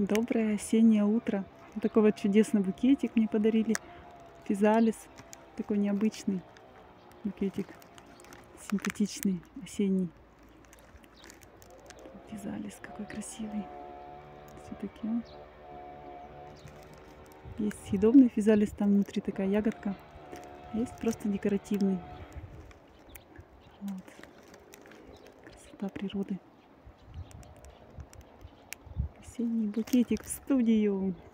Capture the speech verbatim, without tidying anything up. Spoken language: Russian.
Доброе осеннее утро. Вот такой вот чудесный букетик мне подарили. Физалис. Такой необычный букетик. Симпатичный, осенний. Физалис какой красивый. Все-таки он. Есть съедобный физалис, там внутри такая ягодка. А есть просто декоративный. Вот. Красота природы. Осенний букетик в студию.